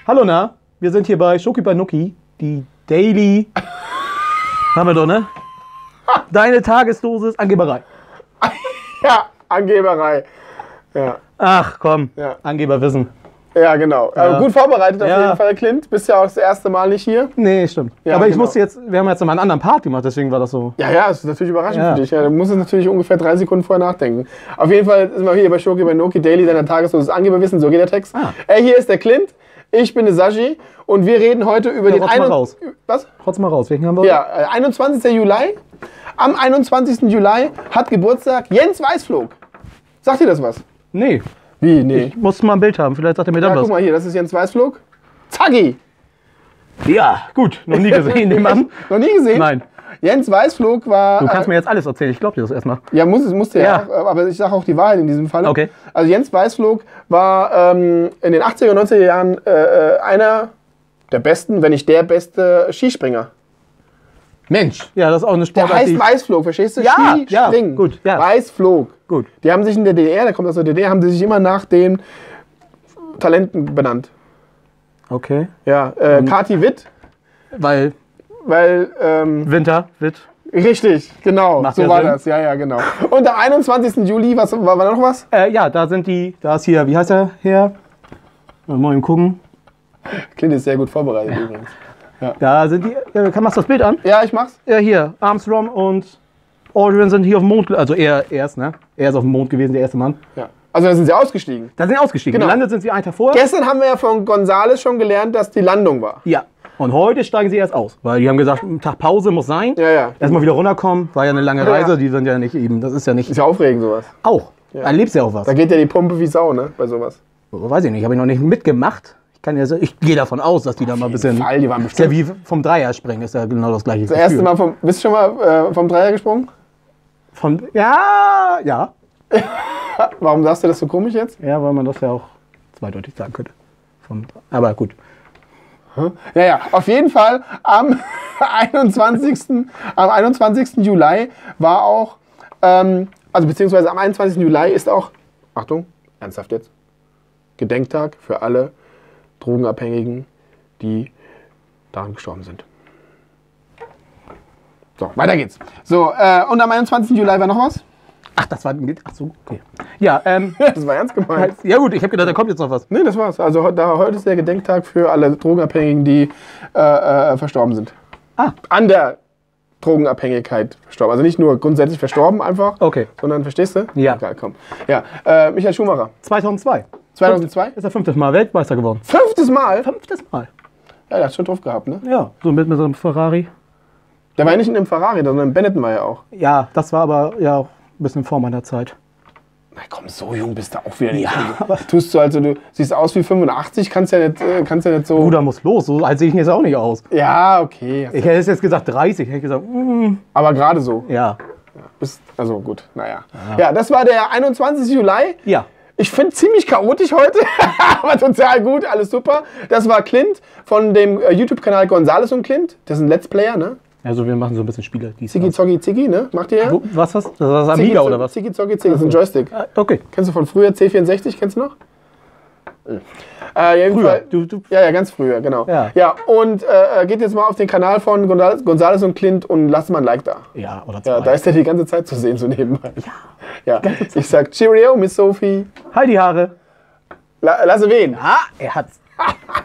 Hallo, na? Wir sind hier bei Schoki Banuki, die Daily. Haben wir doch, ne? Deine Tagesdosis Angeberei. Ja, Angeberei. Ja. Ach komm, Ja. Angeberwissen. Ja, genau. Ja. Gut vorbereitet auf Ja. jeden Fall, Clint. Bist ja auch das erste Mal nicht hier. Nee, stimmt. Ja, aber ich genau. musste jetzt, wir haben jetzt noch mal einen anderen Part gemacht, deswegen war das so. Ja, ja, das ist natürlich überraschend Ja. für dich. Ja, du musst es natürlich ungefähr 3 Sekunden vorher nachdenken. Auf jeden Fall sind wir hier bei Schoki Banuki Daily, deiner Tagesdosis Angeberwissen. So geht der Text. Ah. Hier ist der Clint, ich bin der Sashi und wir reden heute über den rotz mal raus. Was? Trotz mal raus, welchen haben wir? Ja, 21. Juli. Am 21. Juli hat Geburtstag Jens Weißflog. Sagt dir das was? Nee, Wie? Nee. ich muss mal ein Bild haben, vielleicht sagt er mir dann Ja, was. guck mal hier, das ist Jens Weißflog. Zacki! Ja, gut, noch nie gesehen, den Mann. Noch nie gesehen? Nein, Jens Weißflog war. du kannst mir jetzt alles erzählen, ich glaube dir das erstmal. Ja, musste ja. Ja. Auch, aber ich sage auch die Wahrheit in diesem Fall. Okay. Also Jens Weißflog war in den 80er und 90er Jahren einer der besten, wenn nicht der beste Skispringer. Mensch, ja, das ist auch eine Der Sportart, heißt die- Weißflog, verstehst du? Ja, Skispringen. ja, gut, ja. Weißflog. Gut. Die haben sich in der DDR, der kommt aus der DDR, haben sie sich immer nach den Talenten benannt. Okay, Ja, Kati Witt, weil weil, Winter, Witt. richtig, genau, Macht so ja war Sinn. das, ja, genau. Und am 21. Juli, war da noch was? Ja, da sind die, da ist hier, wie heißt der her? Mal eben gucken. Clint ist sehr gut vorbereitet übrigens. Da sind die, machst du das Bild an? Ja, ich mach's. Ja, hier, Armstrong und Aldrin sind hier auf dem Mond, also er ist, ne? Er ist auf dem Mond gewesen, der erste Mann. Ja. Also da sind sie ausgestiegen. Da sind sie ausgestiegen, Genau. gelandet sind sie einen Tag vorher. Gestern haben wir ja von Gonzales schon gelernt, dass die Landung war. Ja. Und heute steigen sie erst aus, weil die haben gesagt, ein Tag Pause muss sein. Ja, ja. Erstmal wieder runterkommen, war ja eine lange Ja. Reise, die sind ja nicht eben, das ist ja nicht, Ist ja aufregend sowas. auch, erlebst ja auch was. Da geht ja die Pumpe wie Sau, ne, bei sowas. Weiß ich nicht, habe ich noch nicht mitgemacht. Ich gehe davon aus, dass die da mal ein bisschen, Fall, die waren ist ja bestimmt. wie vom Dreier springen, ist ja genau das gleiche Das erste Gefühl. Mal bist du schon mal vom Dreier gesprungen? Ja, Warum sagst du das so komisch jetzt? ja, weil man das ja auch zweideutig sagen könnte. Aber gut. Ja, ja, auf jeden Fall am 21. Juli war auch, also beziehungsweise am 21. Juli ist auch, Achtung, ernsthaft jetzt, Gedenktag für alle Drogenabhängigen, die daran gestorben sind. So, weiter geht's. So, und am 21. Juli war noch was? Ach, das war. Ach so, okay. Ja, Das war ernst gemeint. ja gut, ich habe gedacht, da kommt jetzt noch was. Nee, das war's. Also heute ist der Gedenktag für alle Drogenabhängigen, die verstorben sind. Ah. An der Drogenabhängigkeit verstorben. Also nicht nur grundsätzlich verstorben einfach, Okay. sondern, verstehst du? Ja. Egal, komm. Ja, Michael Schumacher. 2002. 2002? Ist er 5. Mal Weltmeister geworden. 5. Mal? 5. Mal. Ja, der hat schon drauf gehabt, ne? Ja, so mit so einem Ferrari. Der war ja nicht in einem Ferrari, sondern im Benetton war ja auch. Ja, das war aber ja auch ein bisschen vor meiner Zeit. Na komm, so jung bist du auch wieder nicht. Ja, Also, tust du also, du siehst aus wie 85, kannst ja nicht so... Bruder muss los, so alt sehe ich jetzt auch nicht aus. Ja, okay. Ich hätte jetzt gesagt 30, hätte ich gesagt, Aber gerade so. ja. Also gut, naja. Ja, das war der 21. Juli. Ja. Ich finde ziemlich chaotisch heute, aber total gut, alles super. Das war Clint von dem YouTube-Kanal Gonzales und Clint. Das ist ein Let's Player, ne? Also wir machen so ein bisschen Spiele. Ziggy Zoggy Ziggy, ne? Macht ihr ja? Was? Das ist Amiga oder was? Ziggy Zoggy Ziggy, das ist ein Joystick. Okay. Kennst du von früher C64, kennst du noch? Früher. Ja, ganz früher, genau. Ja. Und geht jetzt mal auf den Kanal von Gonzales und Clint und lasst mal ein Like da. Ja, oder zwei. Ja, da ist er die ganze Zeit zu sehen, so nebenbei. Ja. Ich sag Cheerio, Miss Sophie. Halt die Haare. Lasse wen? Ah, er hat's.